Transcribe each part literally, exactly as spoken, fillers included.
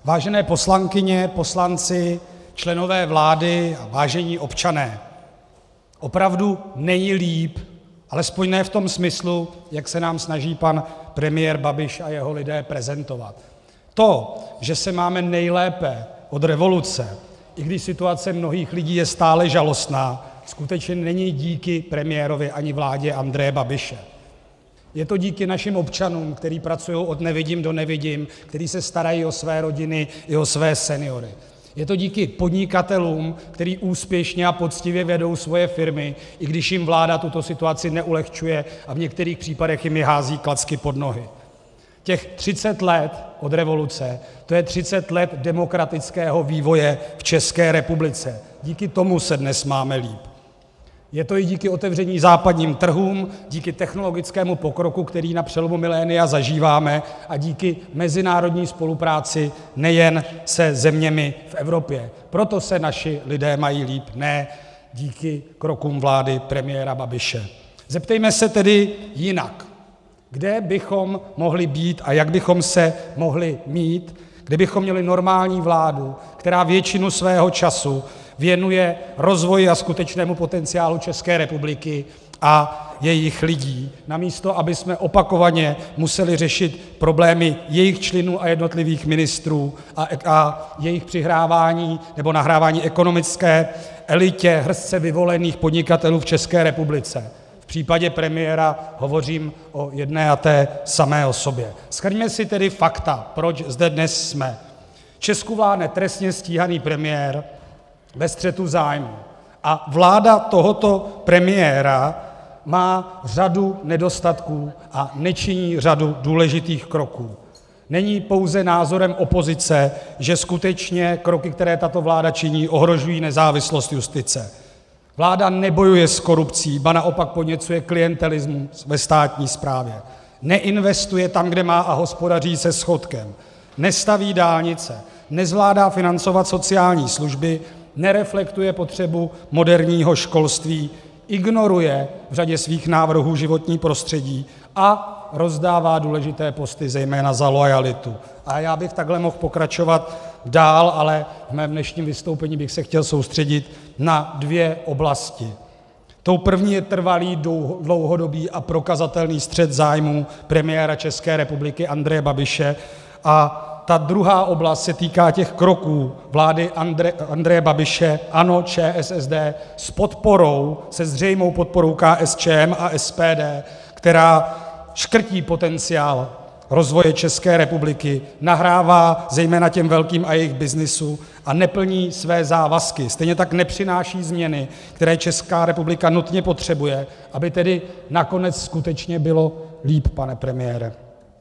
Vážené poslankyně, poslanci, členové vlády a vážení občané, opravdu není líp, alespoň ne v tom smyslu, jak se nám snaží pan premiér Babiš a jeho lidé prezentovat. To, že se máme nejlépe od revoluce, i když situace mnohých lidí je stále žalostná, skutečně není díky premiérovi ani vládě Andreje Babiše. Je to díky našim občanům, kteří pracují od nevidím do nevidím, kteří se starají o své rodiny i o své seniory. Je to díky podnikatelům, kteří úspěšně a poctivě vedou svoje firmy, i když jim vláda tuto situaci neulehčuje a v některých případech jim hází klacky pod nohy. Těch třicet let od revoluce, to je třicet let demokratického vývoje v České republice. Díky tomu se dnes máme líp. Je to i díky otevření západním trhům, díky technologickému pokroku, který na přelomu milénia zažíváme, a díky mezinárodní spolupráci nejen se zeměmi v Evropě. Proto se naši lidé mají líp, ne díky krokům vlády premiéra Babiše. Zeptejme se tedy jinak. Kde bychom mohli být a jak bychom se mohli mít, kdybychom měli normální vládu, která většinu svého času věnuje rozvoji a skutečnému potenciálu České republiky a jejích lidí, namísto abychom opakovaně museli řešit problémy jejich členů a jednotlivých ministrů a, a jejich přihrávání nebo nahrávání ekonomické elitě hrstce vyvolených podnikatelů v České republice. V případě premiéra hovořím o jedné a té samé osobě. Shrňme si tedy fakta, proč zde dnes jsme. Česku vládne trestně stíhaný premiér ve střetu zájmů a vláda tohoto premiéra má řadu nedostatků a nečiní řadu důležitých kroků. Není pouze názorem opozice, že skutečně kroky, které tato vláda činí, ohrožují nezávislost justice. Vláda nebojuje s korupcí, ba naopak podněcuje klientelismus ve státní správě. Neinvestuje tam, kde má, a hospodaří se schodkem. Nestaví dálnice, nezvládá financovat sociální služby, nereflektuje potřebu moderního školství, ignoruje v řadě svých návrhů životní prostředí a rozdává důležité posty zejména za loajalitu. A já bych takhle mohl pokračovat dál, ale v mém dnešním vystoupení bych se chtěl soustředit na dvě oblasti. Tou první je trvalý, dlouhodobý a prokazatelný střet zájmů premiéra České republiky Andreje Babiše a ta druhá oblast se týká těch kroků vlády Andre, Andreje Babiše, ANO, ČSSD s podporou, se zřejmou podporou K S Č M a S P D, která škrtí potenciál rozvoje České republiky, nahrává zejména těm velkým a jejich byznysu a neplní své závazky. Stejně tak nepřináší změny, které Česká republika nutně potřebuje, aby tedy nakonec skutečně bylo líp, pane premiére.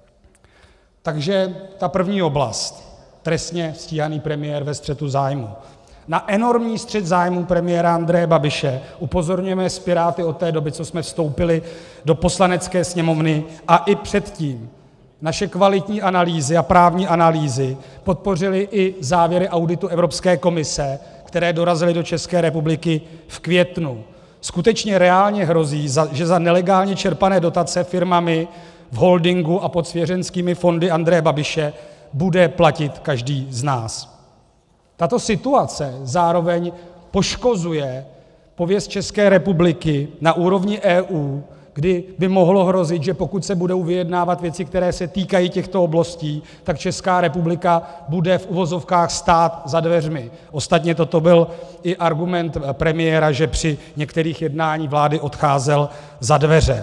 Takže ta první oblast, trestně stíhaný premiér ve střetu zájmů. Na enormní střet zájmů premiéra Andreje Babiše upozorňujeme s Piráty od té doby, co jsme vstoupili do Poslanecké sněmovny, a i předtím. Naše kvalitní analýzy a právní analýzy podpořily i závěry auditu Evropské komise, které dorazily do České republiky v květnu. Skutečně reálně hrozí, že za nelegálně čerpané dotace firmami v holdingu a pod svěřenskými fondy Andreje Babiše bude platit každý z nás. Tato situace zároveň poškozuje pověst České republiky na úrovni E U, kdy by mohlo hrozit, že pokud se budou vyjednávat věci, které se týkají těchto oblastí, tak Česká republika bude v uvozovkách stát za dveřmi. Ostatně toto byl i argument premiéra, že při některých jednáních vlády odcházel za dveře.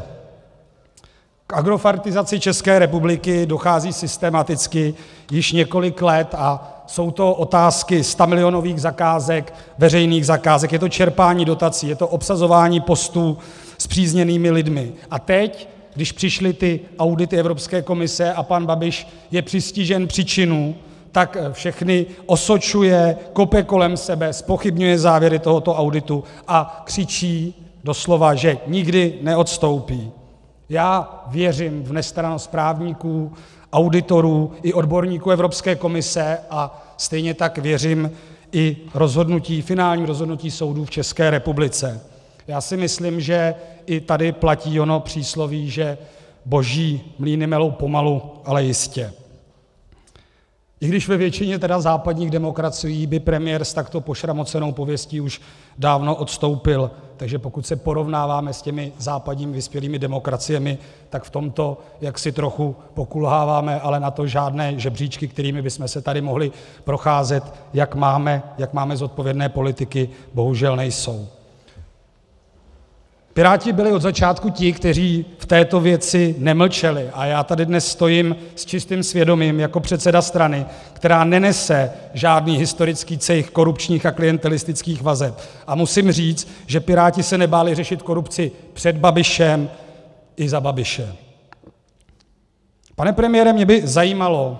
K agrofertizaci České republiky dochází systematicky již několik let a jsou to otázky stamilionových zakázek, veřejných zakázek, je to čerpání dotací, je to obsazování postů spřízněnými lidmi. A teď, když přišly ty audity Evropské komise a pan Babiš je přistižen při činu, tak všechny osočuje, kope kolem sebe, zpochybňuje závěry tohoto auditu a křičí doslova, že nikdy neodstoupí. Já věřím v nestrannost právníků, auditorů i odborníků Evropské komise a stejně tak věřím i rozhodnutí, finální rozhodnutí soudů v České republice. Já si myslím, že i tady platí ono přísloví, že boží mlýny melou pomalu, ale jistě. I když ve většině teda západních demokracií by premiér s takto pošramocenou pověstí už dávno odstoupil, takže pokud se porovnáváme s těmi západními vyspělými demokraciemi, tak v tomto jaksi trochu pokulháváme, ale na to žádné žebříčky, kterými bychom se tady mohli procházet, jak máme, jak máme zodpovědné politiky, bohužel nejsou. Piráti byli od začátku ti, kteří v této věci nemlčeli, a já tady dnes stojím s čistým svědomím jako předseda strany, která nenese žádný historický cejch korupčních a klientelistických vazeb. A musím říct, že Piráti se nebáli řešit korupci před Babišem i za Babiše. Pane premiére, mě by zajímalo,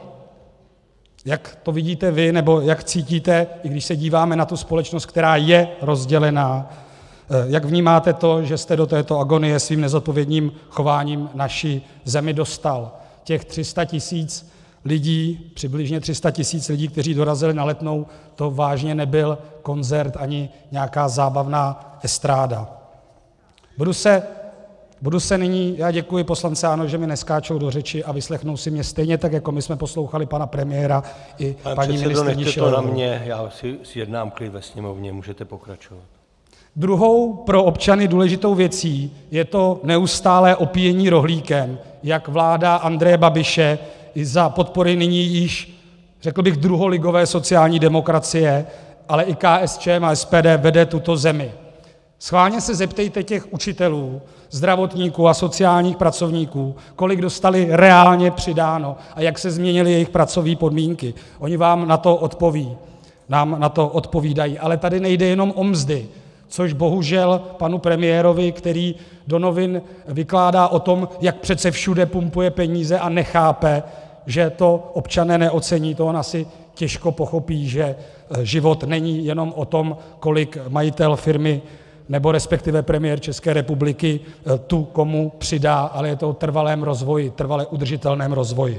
jak to vidíte vy, nebo jak cítíte, i když se díváme na tu společnost, která je rozdělená, jak vnímáte to, že jste do této agonie svým nezodpovědným chováním naši zemi dostal. Těch tři sta tisíc lidí, přibližně tři sta tisíc lidí, kteří dorazili na Letnou, to vážně nebyl koncert ani nějaká zábavná estráda. Budu se, budu se nyní, já děkuji poslanci ANO, že mi neskáčou do řeči a vyslechnou si mě stejně tak, jako my jsme poslouchali pana premiéra i Pane paní ministryni nechte to na Schillerovou. mě, já si zjednám klid ve sněmovně, můžete pokračovat. Druhou pro občany důležitou věcí je to neustálé opíjení rohlíkem, jak vláda Andreje Babiše i za podpory nyní již, řekl bych, druholigové sociální demokracie, ale i K S Č M a S P D vede tuto zemi. Schválně se zeptejte těch učitelů, zdravotníků a sociálních pracovníků, kolik dostali reálně přidáno a jak se změnily jejich pracovní podmínky. Oni vám na to odpoví, nám na to odpovídají. Ale tady nejde jenom o mzdy, což bohužel panu premiérovi, který do novin vykládá o tom, jak přece všude pumpuje peníze a nechápe, že to občané neocení, to on asi těžko pochopí, že život není jenom o tom, kolik majitel firmy nebo respektive premiér České republiky tu komu přidá, ale je to o trvalém rozvoji, trvale udržitelném rozvoji.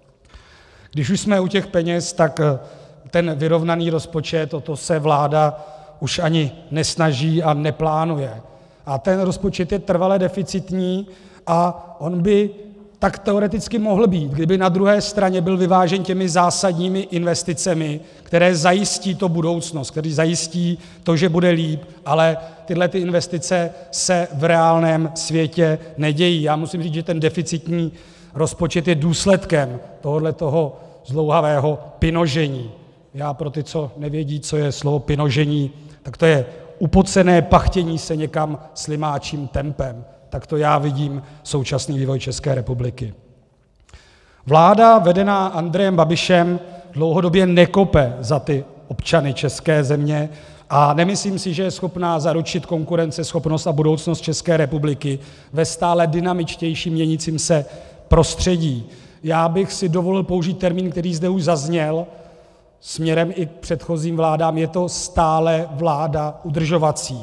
Když už jsme u těch peněz, tak ten vyrovnaný rozpočet, o to se vláda už ani nesnaží a neplánuje. A ten rozpočet je trvale deficitní a on by tak teoreticky mohl být, kdyby na druhé straně byl vyvážen těmi zásadními investicemi, které zajistí to budoucnost, které zajistí to, že bude líp, ale tyhle ty investice se v reálném světě nedějí. Já musím říct, že ten deficitní rozpočet je důsledkem tohoto zdlouhavého pinožení. Já pro ty, co nevědí, co je slovo pinožení, tak to je upocené pachtění se někam slimáčím tempem. Tak to já vidím současný vývoj České republiky. Vláda vedená Andrejem Babišem dlouhodobě nekope za ty občany české země a nemyslím si, že je schopná zaručit konkurenceschopnost a budoucnost České republiky ve stále dynamičtějším měnícím se prostředí. Já bych si dovolil použít termín, který zde už zazněl, směrem i k předchozím vládám, je to stále vláda udržovací.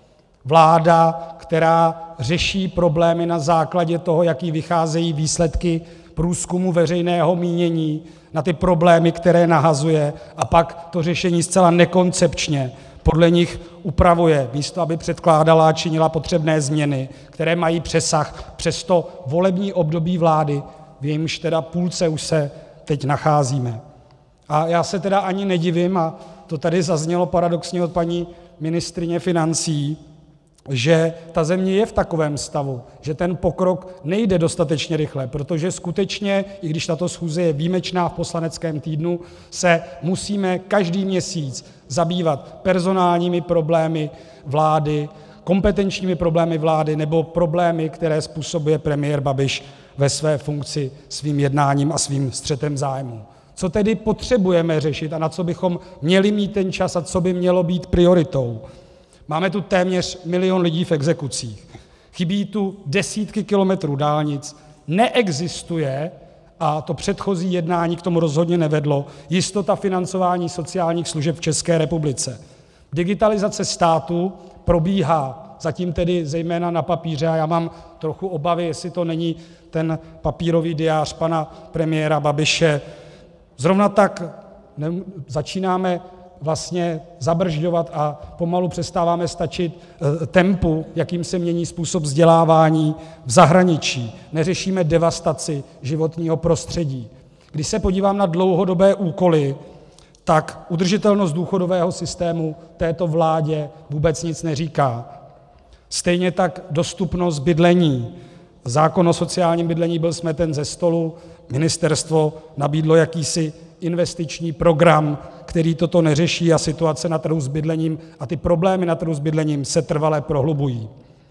Vláda, která řeší problémy na základě toho, jak jí vycházejí výsledky průzkumu veřejného mínění, na ty problémy, které nahazuje, a pak to řešení zcela nekoncepčně podle nich upravuje, místo aby předkládala a činila potřebné změny, které mají přesah přes to volební období vlády, v jejímž teda půlce už se teď nacházíme. A já se teda ani nedivím, a to tady zaznělo paradoxně od paní ministryně financí, že ta země je v takovém stavu, že ten pokrok nejde dostatečně rychle, protože skutečně, i když tato schůze je výjimečná v poslaneckém týdnu, se musíme každý měsíc zabývat personálními problémy vlády, kompetenčními problémy vlády nebo problémy, které způsobuje premiér Babiš ve své funkci svým jednáním a svým střetem zájmů. Co tedy potřebujeme řešit a na co bychom měli mít ten čas a co by mělo být prioritou? Máme tu téměř milion lidí v exekucích, chybí tu desítky kilometrů dálnic, neexistuje, a to předchozí jednání k tomu rozhodně nevedlo, jistota financování sociálních služeb v České republice. Digitalizace státu probíhá, zatím tedy zejména na papíře, a já mám trochu obavy, jestli to není ten papírový diář pana premiéra Babiše. Zrovna tak začínáme vlastně zabržďovat a pomalu přestáváme stačit tempu, jakým se mění způsob vzdělávání v zahraničí. Neřešíme devastaci životního prostředí. Když se podívám na dlouhodobé úkoly, tak udržitelnost důchodového systému této vládě vůbec nic neříká. Stejně tak dostupnost bydlení. Zákon o sociálním bydlení byl smeten ze stolu, ministerstvo nabídlo jakýsi investiční program, který toto neřeší, a situace na trhu s bydlením a ty problémy na trhu s bydlením se trvale prohlubují.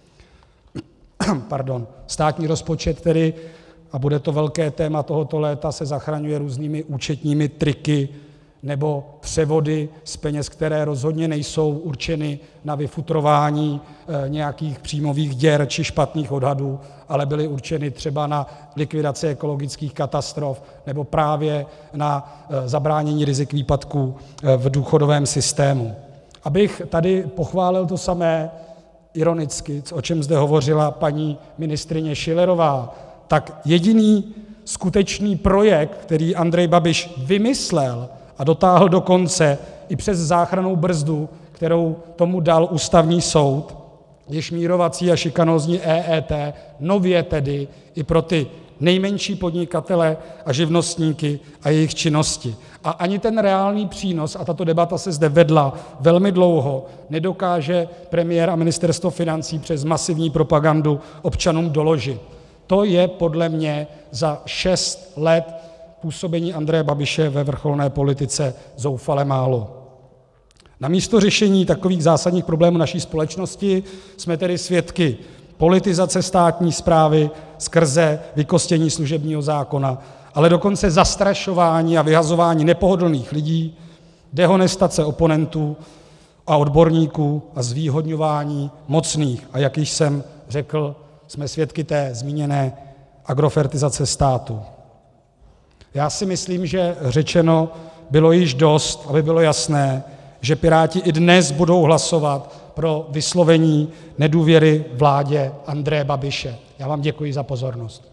Pardon. Státní rozpočet tedy, a bude to velké téma tohoto léta, se zachraňuje různými účetními triky nebo převody z peněz, které rozhodně nejsou určeny na vyfutrování nějakých příjmových děr či špatných odhadů, ale byly určeny třeba na likvidaci ekologických katastrof nebo právě na zabránění rizik výpadků v důchodovém systému. Abych tady pochválil to samé ironicky, o čem zde hovořila paní ministryně Schillerová, tak jediný skutečný projekt, který Andrej Babiš vymyslel a dotáhl do konce i přes záchrannou brzdu, kterou tomu dal Ústavní soud, je šmírovací a šikanózní E E T, nově tedy i pro ty nejmenší podnikatele a živnostníky a jejich činnosti. A ani ten reálný přínos, a tato debata se zde vedla velmi dlouho, nedokáže premiér a ministerstvo financí přes masivní propagandu občanům doložit. To je podle mě za šest let působení Andreje Babiše ve vrcholné politice zoufale málo. Namísto řešení takových zásadních problémů naší společnosti jsme tedy svědky politizace státní správy skrze vykostění služebního zákona, ale dokonce zastrašování a vyhazování nepohodlných lidí, dehonestace oponentů a odborníků a zvýhodňování mocných. A jak již jsem řekl, jsme svědky té zmíněné agrofertizace státu. Já si myslím, že řečeno bylo již dost, aby bylo jasné, že Piráti i dnes budou hlasovat pro vyslovení nedůvěry vládě Andreje Babiše. Já vám děkuji za pozornost.